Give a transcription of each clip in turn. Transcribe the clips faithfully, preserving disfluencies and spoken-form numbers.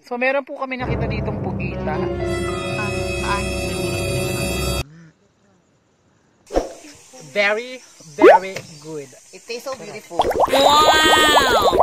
So meron po kami nakita ditong Pugita. Saan? Very, very good. It tastes so beautiful. Wow!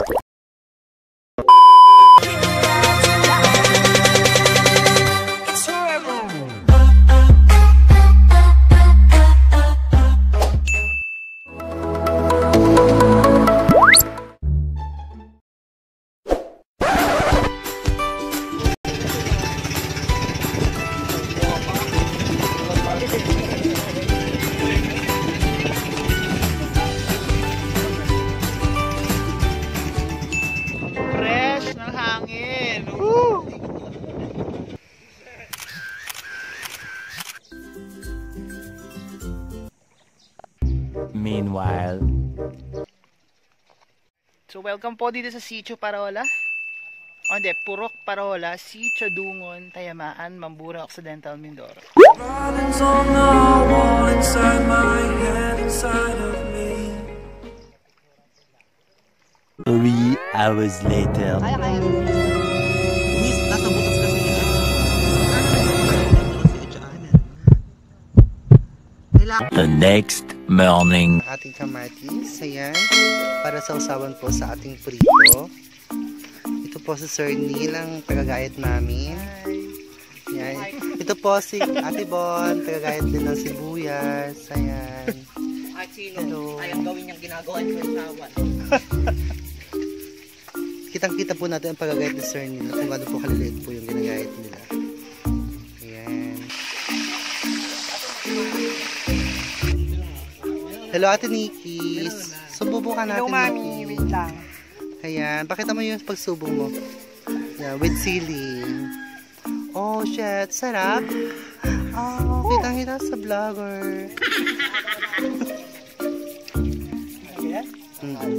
Meanwhile, so welcome po dito sa Sitio Parola. O hindi, Purok Parola, Sitio Dungon, Tayamaan, Mamburao, Occidental, Mindoro. Three hours later. Kaya kaya. Miss, nasa butas kasi niya. The next morning. Ating kamatis, ayan, para sa usawan po sa ating prito. Ito po si Sir Neil, ang tagagayat namin. Ayan. Ito po si Ate Bon, tagagayat din ng sibuyas. Ayan. At sino ayang gawin niyang ginagawa niyo sa usawan. Kitang-kita po natin ang pagagayat ni Sir Neil kung ano po kaliliit po yung ginagayat nila. Ayan. Hello, Ate Nikki. Sububukan natin. Hello, Mami. Wait lang. Ayan. Pakita mo yung pagsubong mo. Yeah, with ceiling. Oh, shit. Sarap. Oh, kitang-kita sa vlogger. Mm.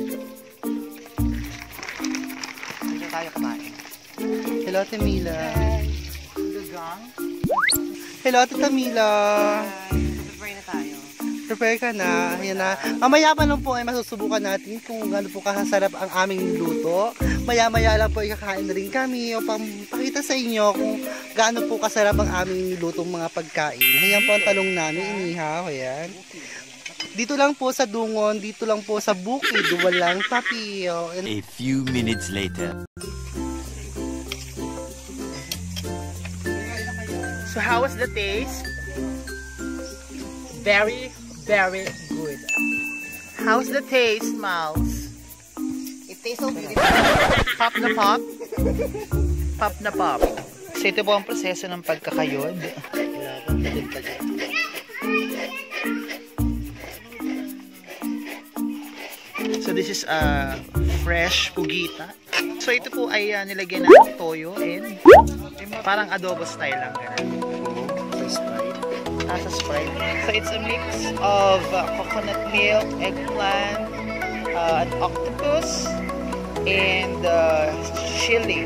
Dito tayo kumain. Hello, Ate Mila. Dungon. Hello, Ate Tamila. Prepare na tayo. Prepare ka na. Ayan na. Mamaya pa lang po ay masusubukan natin kung gaano po kasarap ang aming luto. Maya-maya lang po ikakain na rin kami o pakita sa inyo kung gaano po kasarap ang aming lutong mga pagkain. Ayan po ang talong namin, inihaw. Ayan. Dito lang po sa Dungon, dito lang po sa bukid, walang papio. A few minutes later. So how was the taste? Very, very good. How's the taste, Miles? It tastes so beautiful. Pop na pop? Pop na pop. So ito po ang proseso ng pagkakayod. So this is a uh, fresh Pugita. So ito po ay uh, nilagyan ng toyo and parang adobo style lang ganun. Ah, sa Sprite. So it's a mix of uh, coconut milk, eggplant, uh, an octopus, and uh, chili.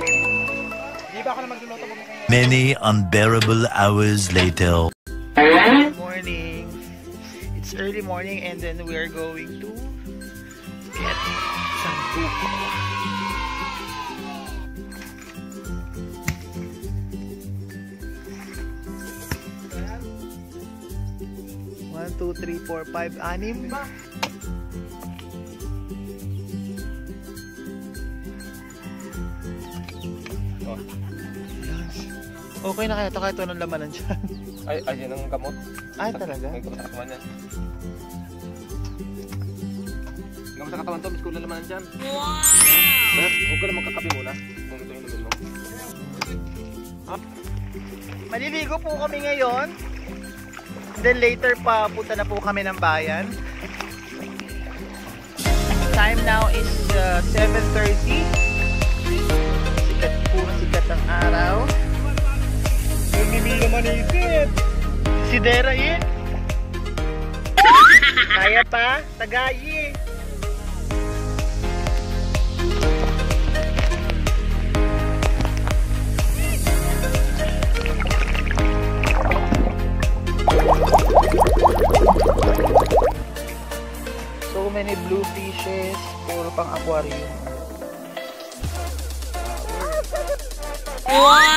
Many unbearable hours later. Good morning. It's early morning and then we are going to get some buko. One, two, three, four, five, anim. Oh. Okay na kaya ito kahit anong lamanan dyan. Ay, ayun ang gamot. Ay, talaga? May gamot sa katawan yan. Gamot sa katawan to, miss ko na lamanan dyan. Wow! Huwag ka na magkakabi muna. Kung ito yung namin mo. Ah. Maliligo po kami ngayon. Then later pa, punta na po kami ng bayan. Time now is uh, seven thirty. Sikat po na sikat ang araw. Hindi naman isit. Si Dera yun. Kaya pa, tagayi. So many blue fishes, puro pang aquarium. Wow!